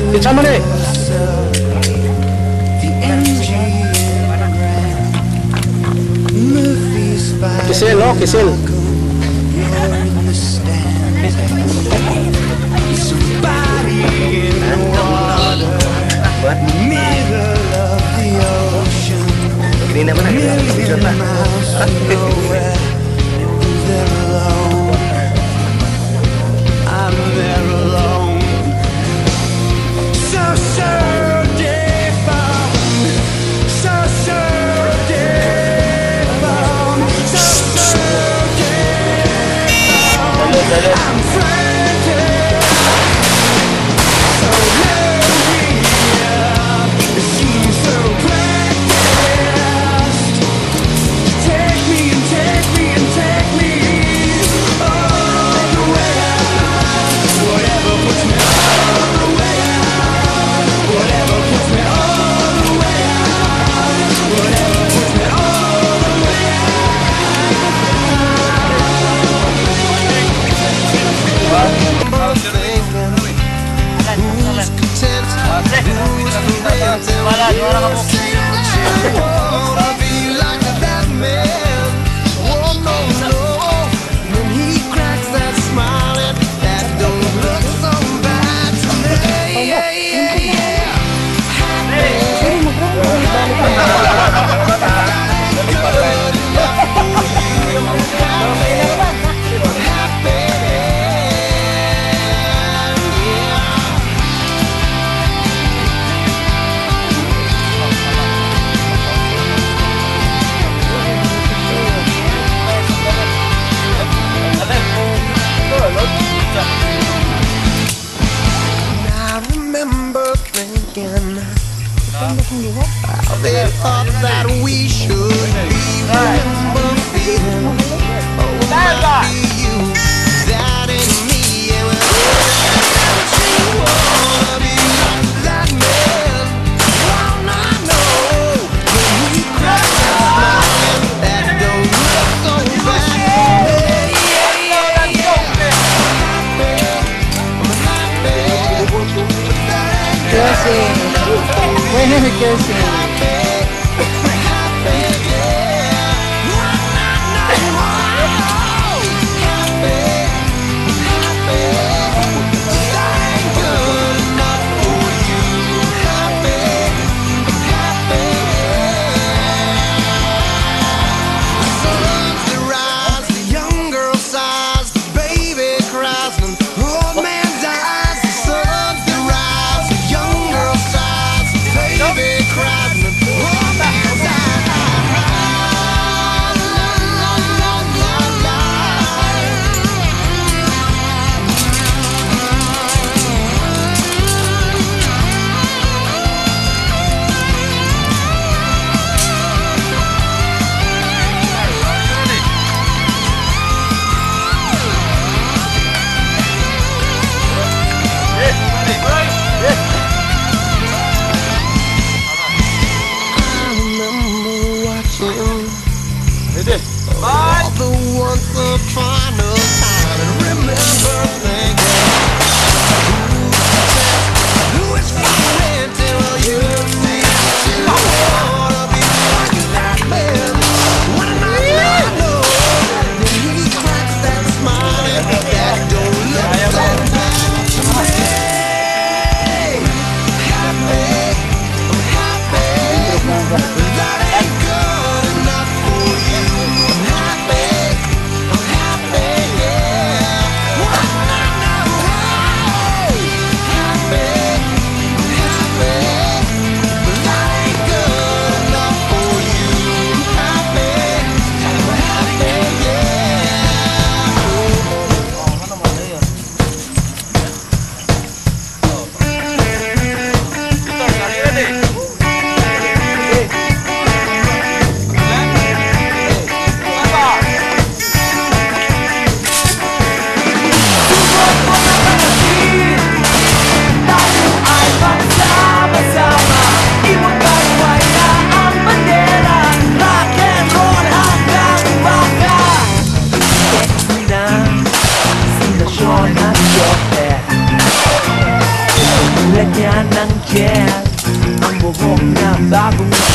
Pizza mo na eh. Kisil, oh, kisil. Gini naman ang video na. I'm there alone. So devout, so devout, so devout. I'm frantic, so lonely. It seems so practiced. Take me and take me and take me all the way out. Whatever puts me all the way out. Whatever puts me all the way out. Whatever puts me all the way I remember thinking how they thought that we should be. Remember feeling, oh, it might be you, that ain't me. And when you wanna be like that man, well, I know when he cracks that smile, that don't look so bad. Bueno, que sí. Cries Nilagyan ng gel ang buhok na bagong